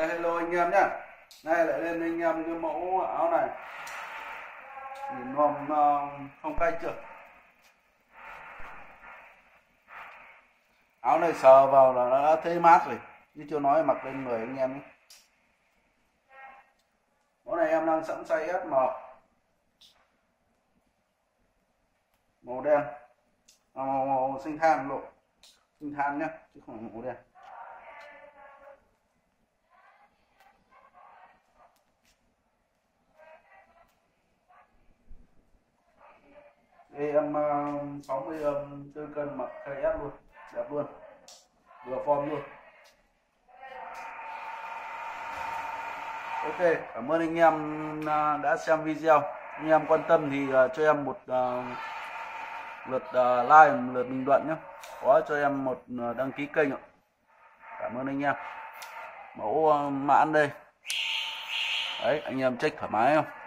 Hello anh em nhá. Nay lại lên anh em cái mẫu áo này. Nhìn không cay chưa? Áo này sờ vào là nó đã thấy mát rồi, chứ chưa nói mặc lên người anh em ấy. Mẫu này em đang sẵn size SM, màu đen, màu xanh than lộ, xanh than nhá, chứ không phải màu đen. Đây em 64 cân mặc KS luôn, đẹp luôn, vừa form luôn. Ok, cảm ơn anh em đã xem video. Anh em quan tâm thì cho em một lượt like, một lượt bình luận nhé. Có cho em một đăng ký kênh ạ. Cảm ơn anh em. Mẫu mãn đây. Đấy, anh em check thoải mái không?